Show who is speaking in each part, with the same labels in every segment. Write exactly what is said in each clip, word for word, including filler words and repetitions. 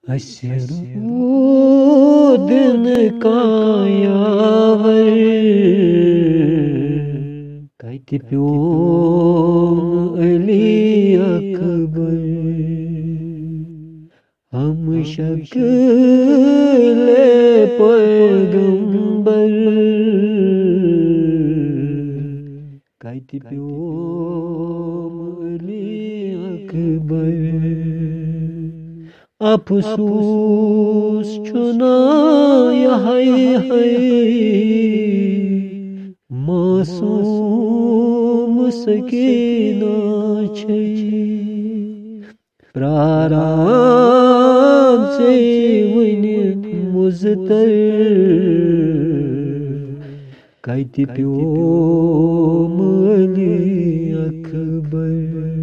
Speaker 1: حسرودن کایاور کتہِ پیوم علی اکبر ہم شکل پیغمبر کتہِ پیوم علی اکبر افسوس چھُنا یہے ہے معصوم سکینہ چھے پراران سے ونہِ مزتر کتہِ پیوم علی اکبر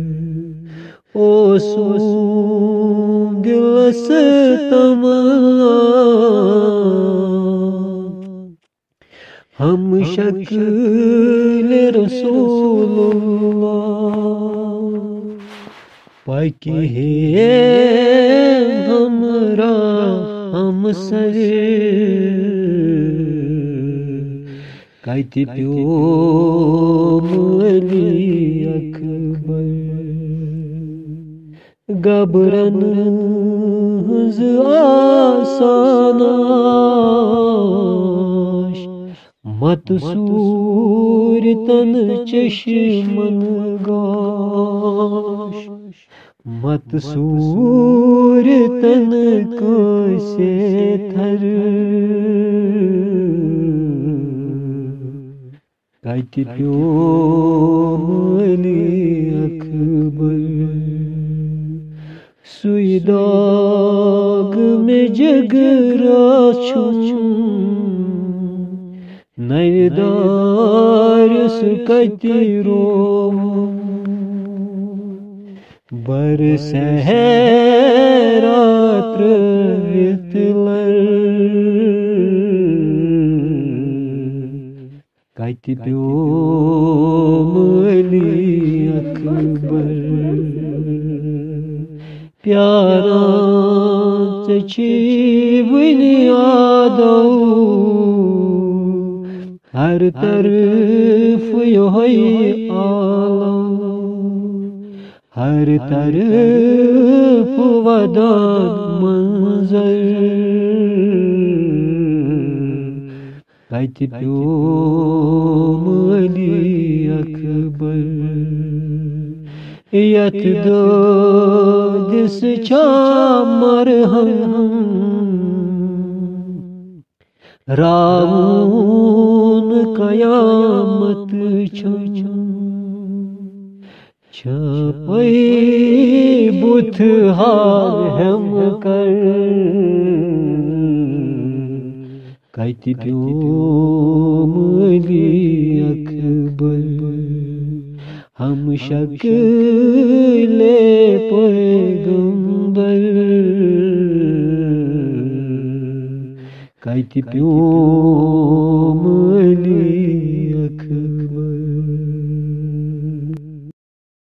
Speaker 1: اوسُم دلس تمام ہم شکل رسول اللہ پاکی ہے ہمرا ہم سر کتہِ پیوم علی اکبر گبرن ہنز آساناش مت صورتن چشمن گاش مت صورتن کیسے تھر کتہِ پیوم علی اکبر سُے داغ میں جگرا چھُم نَوِ دارِ سُہ کتہِ روم برسہرا ترٲوِتھ لر کتہِ پیوم علی اکبر پیاران ژےٚ چھی وٕنہِ یادو ہر طرف یِہوٚے عالم ہر طرف ودان منظر کتہِ پیوم علی اکبر یتھ دٲدِس چھا مرہم راوُن قیامت چھُم چھپے بُتھ حال ہٮ۪م کر کتہِ پیوم علی اکبر ہم شکل پیغمبر کتہِ پیوم علی